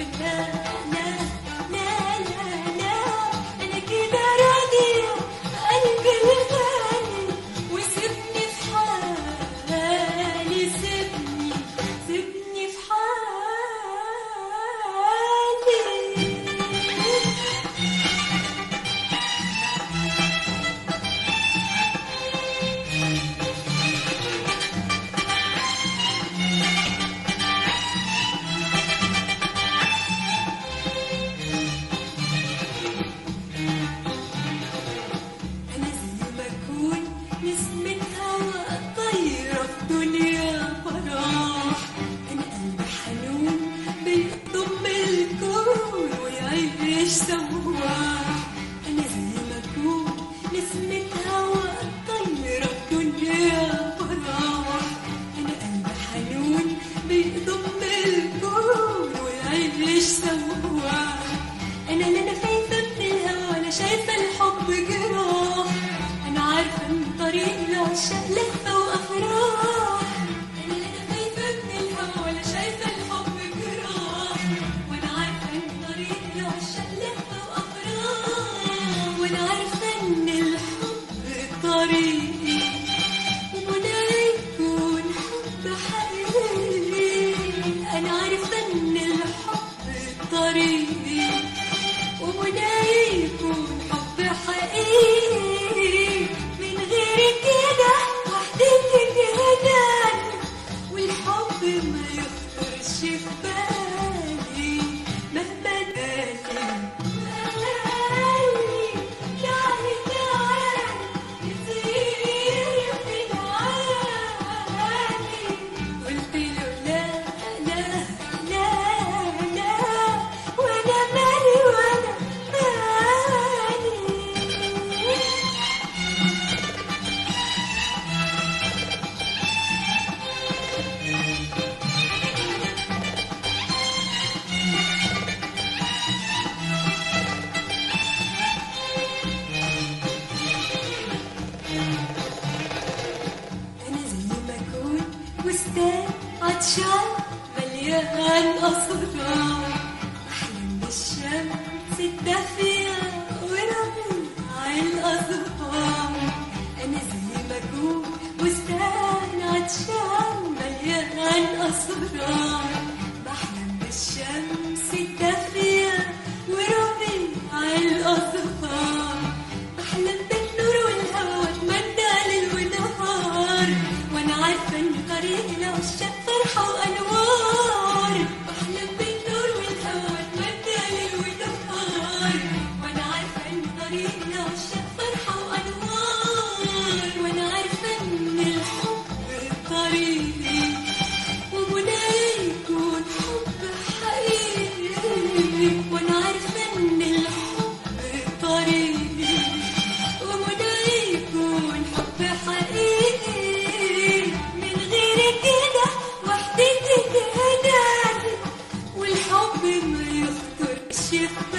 عطشان مليان أسرار، أحلم بالشمس الدافية وربيع الأزهار. أنا زي ما أكون بستان عطشان مليان أسرار، بحلم بالشمس الدافية وربيع الأزهار. بحلم بالنور والهوى أتمنى ليل ونهار، وأنا عارفة إن طريق العشاق فرحة وأنوار. بحلم بالنور والهوى أتمنى ليل ونهار، وأنا عارفة إن طريق العشاق فرحة وأنوار. وأنا عارفة إن الحب طريقي ومنايا يكون حب حقيقي. وأنا عارفة إن الحب طريقي ومنايا يكون حب حقيقي. من غير كده وحدتي تهداني، والحب ما يخطرش